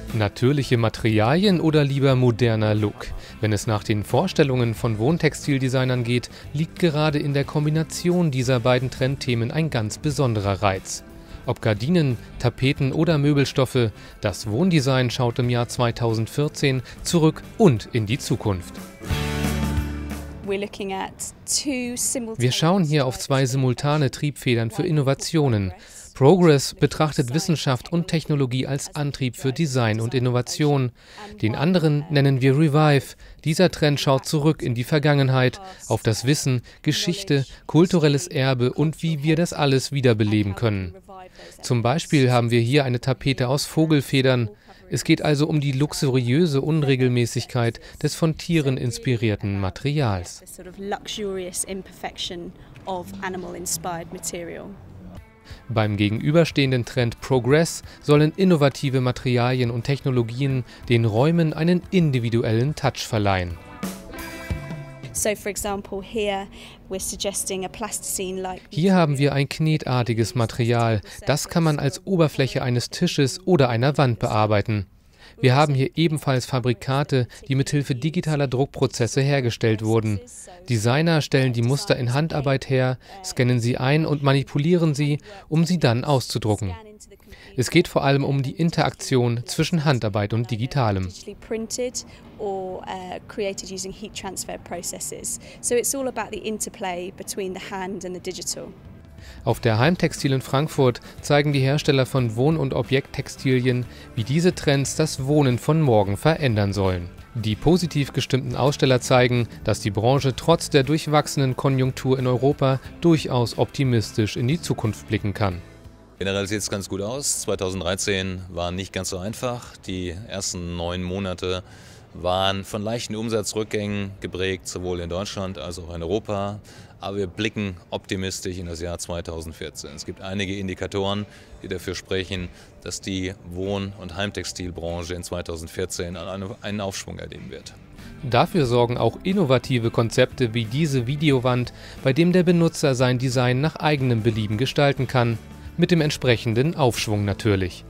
Natürliche Materialien oder lieber moderner Look? Wenn es nach den Vorstellungen von Wohntextildesignern geht, liegt gerade in der Kombination dieser beiden Trendthemen ein ganz besonderer Reiz. Ob Gardinen, Tapeten oder Möbelstoffe, das Wohndesign schaut im Jahr 2014 zurück und in die Zukunft. Wir schauen hier auf zwei simultane Triebfedern für Innovationen. Progress betrachtet Wissenschaft und Technologie als Antrieb für Design und Innovation. Den anderen nennen wir Revive. Dieser Trend schaut zurück in die Vergangenheit, auf das Wissen, Geschichte, kulturelles Erbe und wie wir das alles wiederbeleben können. Zum Beispiel haben wir hier eine Tapete aus Vogelfedern. Es geht also um die luxuriöse Unregelmäßigkeit des von Tieren inspirierten Materials. Beim gegenüberstehenden Trend Progress sollen innovative Materialien und Technologien den Räumen einen individuellen Touch verleihen. Hier haben wir ein knetartiges Material. Das kann man als Oberfläche eines Tisches oder einer Wand bearbeiten. Wir haben hier ebenfalls Fabrikate, die mithilfe digitaler Druckprozesse hergestellt wurden. Designer stellen die Muster in Handarbeit her, scannen sie ein und manipulieren sie, um sie dann auszudrucken. Es geht vor allem um die Interaktion zwischen Handarbeit und Digitalem. Auf der Heimtextil in Frankfurt zeigen die Hersteller von Wohn- und Objekttextilien, wie diese Trends das Wohnen von morgen verändern sollen. Die positiv gestimmten Aussteller zeigen, dass die Branche trotz der durchwachsenen Konjunktur in Europa durchaus optimistisch in die Zukunft blicken kann. Generell sieht es ganz gut aus. 2013 war nicht ganz so einfach. Die ersten 9 Monate waren von leichten Umsatzrückgängen geprägt, sowohl in Deutschland als auch in Europa. Aber wir blicken optimistisch in das Jahr 2014. Es gibt einige Indikatoren, die dafür sprechen, dass die Wohn- und Heimtextilbranche in 2014 einen Aufschwung erleben wird. Dafür sorgen auch innovative Konzepte wie diese Videowand, bei dem der Benutzer sein Design nach eigenem Belieben gestalten kann, mit dem entsprechenden Aufschwung natürlich.